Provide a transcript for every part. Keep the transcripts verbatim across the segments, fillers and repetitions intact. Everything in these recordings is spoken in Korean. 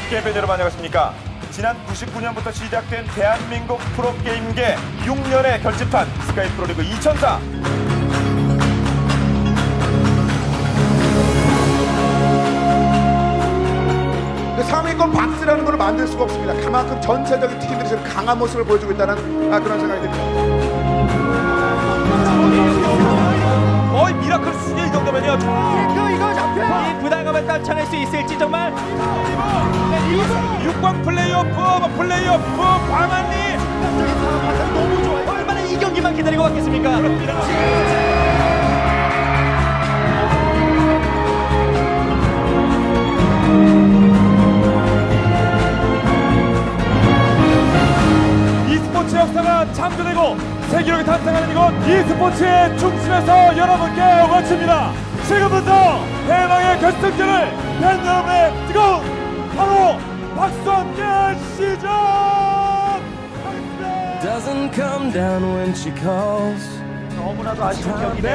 게임팬 여러분 안녕하십니까. 지난 구십구 년부터 시작된 대한민국 프로게임계 육 년의 결집판 스카이 프로리그 이천사. 상위권 박스라는 걸 만들 수가 없습니다. 그만큼 전체적인 팀들이 지금 강한 모습을 보여주고 있다는 아, 그런 생각이 듭니다. 어이 미라클 수준이 이 정도면요. 이거 이거 잡혀. 이 부담감을 떨쳐낼 수 있을지 정말. 육 번 플레이오프, 플레이오프 광안리. 너무 좋아요. 얼마나 이 경기만 기다리고 왔겠습니까? e스포츠 역사가 창조되고 새 기록이 탄생하는 이곳 e스포츠의 중심에서 여러분께 외칩니다. 지금부터 대망의 결승전을 팬 여러분의 뜨거운 바로 박수와 함께 시작하겠습니다. Doesn't come down when she calls. 너무나도 아쉬운 경기네.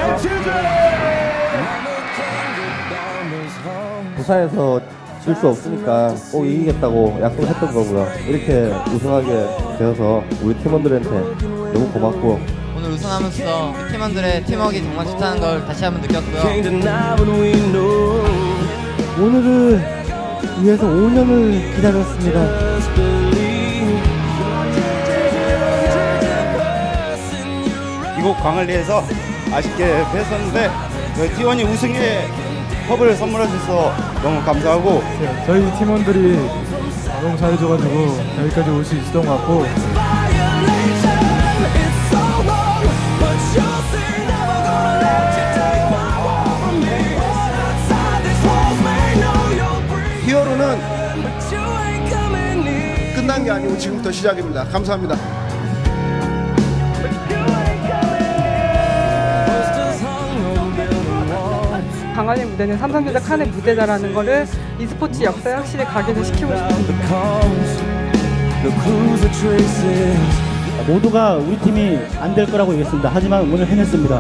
부산에서 질 수 없으니까 꼭 이기겠다고 약속했던 거고요. 이렇게 우승하게 되어서 우리 팀원들한테 너무 고맙고 오늘 우승하면서 우리 팀원들의 팀워크가 정말 좋다는 걸 다시 한번 느꼈고요. 오늘을 위해서 오 년을 기다렸습니다. 이곳 광안리에서 아쉽게 패했었는데 티원이 우승의 컵을 선물해 주셔서 너무 감사하고 저희 팀원들이 너무 잘해줘가지고 여기까지 올 수 있었던 것 같고 히어로는 끝난 게 아니고 지금부터 시작입니다. 감사합니다. 광안리 무대는 삼성전자 칸의 무대다라는 거를 e스포츠 역사에 확실히 각인을 시키고 싶습니다. 모두가 우리 팀이 안 될 거라고 얘기했습니다. 하지만 오늘 해냈습니다.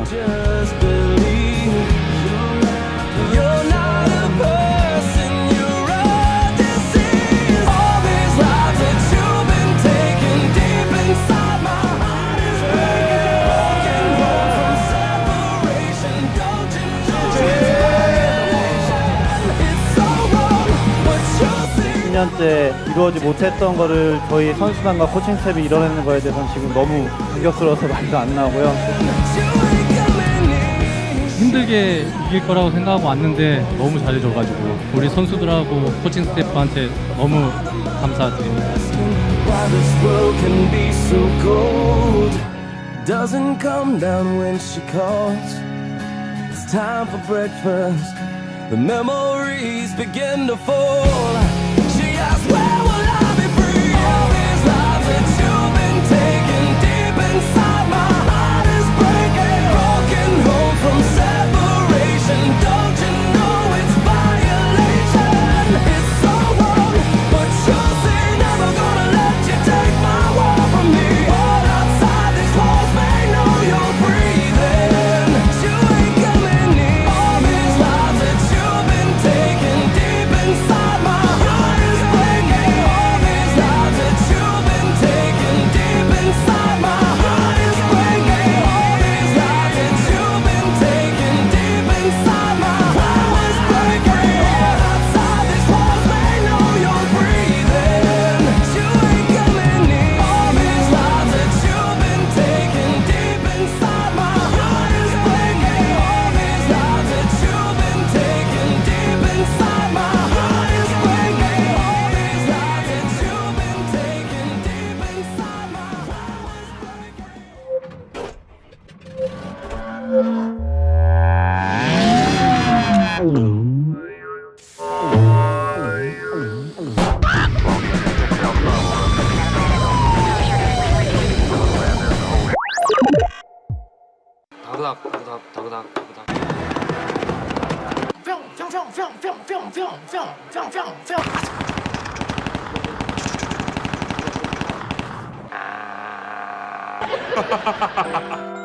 이 년째 이루어지 못했던 거를 저희 선수단과 코칭 스텝이 이뤄내는 거에 대해서는 지금 너무 감격스러워서 말도 안 나오고요. 힘들게 이길 거라고 생각하고 왔는데 너무 잘해줘가지고 우리 선수들하고 코칭 스태프한테 너무 감사드립니다. Doesn't come down when she calls. It's time for breakfast. The memories begin to fall. She asks, where will I be free? All these lives that you've been taking deep inside my heart is breaking. Broken home from separation. Don't you know it's violation? It's so wrong, but you'll see. Never gonna let you take my world from me. All outside these walls may know you're breathing. You ain't coming near. All these lives that you've been taking deep inside my heart is breaking. All these lives that you've been taking deep inside my heart is breaking. All these lives that you've been taking deep inside my heart is breaking. All outside these walls may know you're breathing. You ain't coming near. All these lives that you've been taking deep inside my heart is breaking. All these lives that you've been taking deep inside my heart is breaking. All these lives that you've been taking deep inside my 다그닥 다그닥 다그닥 다그닥. 하하하하.